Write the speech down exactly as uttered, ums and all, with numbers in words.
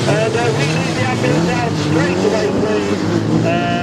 And uh, we need the ambulance out straight away, please. Uh,